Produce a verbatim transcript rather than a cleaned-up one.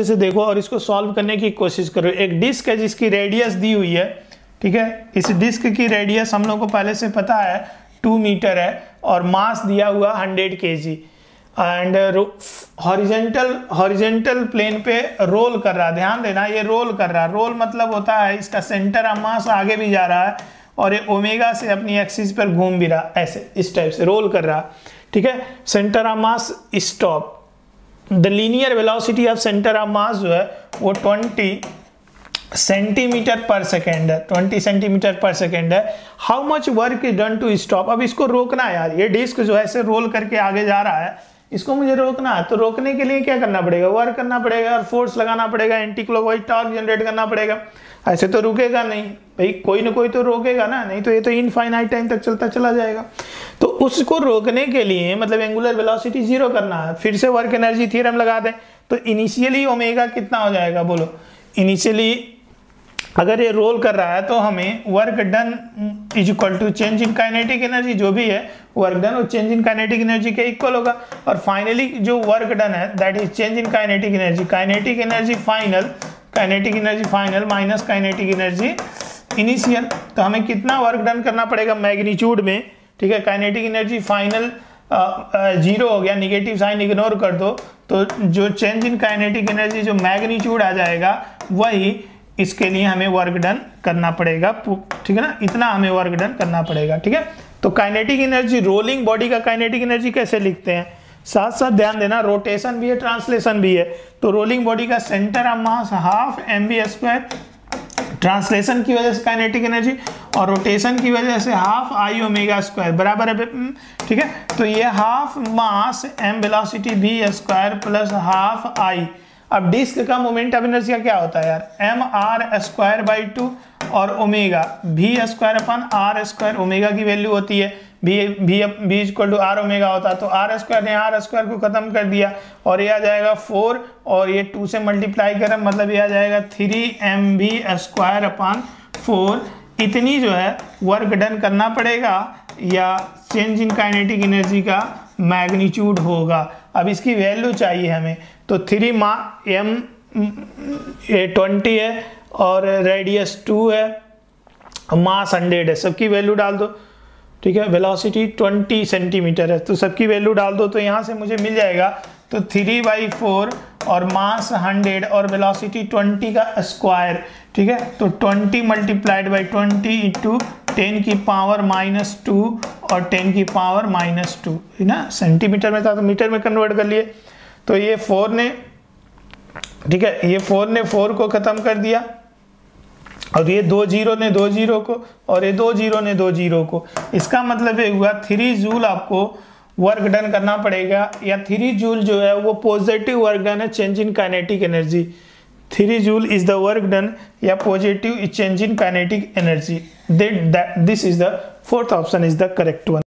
अच्छे से देखो और इसको सॉल्व करने की कोशिश करो। एक डिस्क है जिसकी रेडियस दी हुई है, ठीक है। इस डिस्क की रेडियस हम लोग को पहले से पता है टू मीटर है और मास दिया हुआ hundred K G and horizontal horizontal plane पे रोल कर रहा है। ध्यान देना, ये रोल कर रहा है। रोल मतलब होता है इसका सेंटर ऑफ मास आगे भी जा रहा है और ये ओमेगा से अपनी एक्सिस पर घूम भी रहा, ऐसे इस टाइप से रोल कर रहा, ठीक है। Centre of mass stop, the linear velocity of centre of mass जो है वो ट्वेंटी सेंटीमीटर पर सेकेंड है, ट्वेंटी सेंटीमीटर पर सेकेंड है। How much work is done to stop. अब इसको रोकना है यार, ये डिस्क जो है ऐसे रोल करके आगे जा रहा है, इसको मुझे रोकना है। तो रोकने के लिए क्या करना पड़ेगा, वर्क करना पड़ेगा और फोर्स लगाना पड़ेगा, एंटी क्लॉकवाइज टॉर्क जनरेट करना पड़ेगा। ऐसे तो रुकेगा नहीं भाई, कोई ना कोई तो रोकेगा ना, नहीं तो ये तो इनफाइनाइट टाइम तक चलता चला जाएगा। तो उसको रोकने के लिए मतलब एंगुलर वेलोसिटी जीरो करना है। फिर से वर्क एनर्जी थ्योरम लगा दें तो इनिशियली ओमेगा कितना हो जाएगा बोलो। इनिशियली अगर ये रोल कर रहा है तो हमें work done is equal to change in kinetic energy, जो भी है वर्क डन वो चेंज इन काइनेटिक एनर्जी के इक्वल होगा। और फाइनली जो वर्क डन है that is change in kinetic energy, kinetic energy final, kinetic energy final minus kinetic energy initial. तो हमें कितना वर्क डन करना पड़ेगा मैग्नीट्यूड में, ठीक है। काइनेटिक एनर्जी फाइनल जीरो हो गया, निगेटिव साइन इग्नोर कर दो, तो जो चेंज इन काइनेटिक एनर्जी जो मैग्नीट्यूड आ जाएगा वही इसके लिए हमें वर्क डन करना पड़ेगा, ठीक है ना। इतना हमें वर्क डन करना पड़ेगा, ठीक है। तो काइनेटिक एनर्जी, रोलिंग बॉडी का काइनेटिक एनर्जी कैसे लिखते हैं, साथ साथ ध्यान देना, रोटेशन भी है ट्रांसलेशन भी है। तो रोलिंग बॉडी का centre of mass half M V square, translation की वजह से काइनेटिक एनर्जी और रोटेशन की वजह से हाफ आई ओमेगा स्क्वायर बराबर है, ठीक है। तो ये half mass M velocity V square plus half I. अब डिस्क का मोमेंट ऑफ इनर्शिया क्या होता है यार, M R square by two और omega V square upon R square, omega की वैल्यू होती है भी भी भी इक्वल टू आर ओमेगा होता है। तो आर स्क्वायर ने आर स्क्वायर को खत्म कर दिया और ये आ जाएगा फोर और ये टू से मल्टीप्लाई करें मतलब ये आ जाएगा three M V square upon four. इतनी जो है वर्क डन करना पड़ेगा या चेंज इन काइनेटिक एनर्जी का मैग्नीट्यूड होगा। अब इसकी वैल्यू चाहिए हमें, तो थ्री मा एम ट्वेंटी है और रेडियस टू है, मास हंड्रेड है, सबकी वैल्यू डाल दो, ठीक है। वेलोसिटी ट्वेंटी सेंटीमीटर है तो सबकी वैल्यू डाल दो, तो यहाँ से मुझे मिल जाएगा तो थ्री बाई फोर और मास हंड्रेड और वेलोसिटी ट्वेंटी का स्क्वायर, ठीक है। तो twenty multiplied by twenty into ten की पावर माइनस टू और टेन की पावर माइनस टू, है ना। सेंटीमीटर में था तो मीटर में कन्वर्ट कर लिए। तो ये फोर ने, ठीक है, ये फोर ने फोर को खत्म कर दिया और ये दो जीरो ने दो जीरो को और ये दो जीरो ने दो जीरो को। इसका मतलब ये हुआ थ्री जूल आपको वर्क डन करना पड़ेगा, या थ्री जूल जो है वो पॉजिटिव वर्क डन है change in kinetic energy. Three joule is the work done या positive change in kinetic energy. This is the fourth option is the correct one.